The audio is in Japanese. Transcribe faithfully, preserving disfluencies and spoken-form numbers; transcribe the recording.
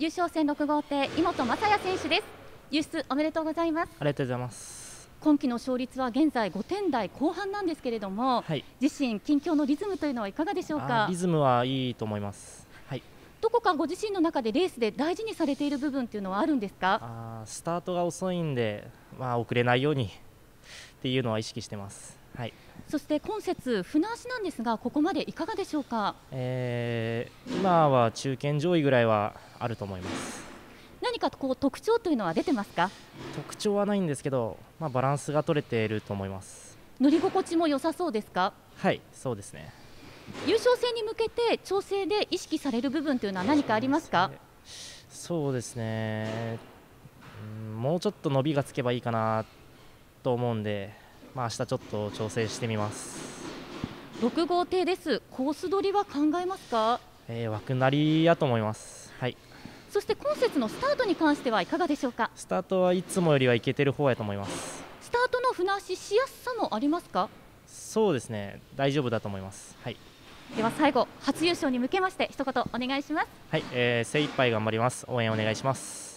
優勝戦ろく号艇井本雅也選手です。優出おめでとうございます。 ありがとうございます。 今季の勝率は現在ごてん台後半なんですけれども、はい、自身近況のリズムというのはいかがでしょうか。 リズムはいいと思います。はい、 どこかご自身の中でレースで大事にされている部分というのはあるんですか。 あスタートが遅いんで、まあ、遅れないようにっていうのは意識してます。はい、 そして今節船足なんですが、ここまでいかがでしょうか。 えー、今は中堅上位ぐらいはあると思います。 何かこう特徴というのは出てますか。 特徴はないんですけど、まあ、バランスが取れていると思います。 乗り心地も良さそうですか。 はい、そうですね。 優勝戦に向けて調整で意識される部分というのは何かありますか。 そうですね、うん、もうちょっと伸びがつけばいいかなと思うんで、まあ、明日ちょっと調整してみます。 ろく号艇です。コース取りは考えますか。 えー、枠なりやと思います。はい、 そして今節のスタートに関してはいかがでしょうか。 スタートはいつもよりはいけてる方やと思います。 スタートの船足しやすさもありますか。 そうですね、大丈夫だと思います。はい、 では最後初優勝に向けまして一言お願いします。 はい、えー、精一杯頑張ります。応援お願いします。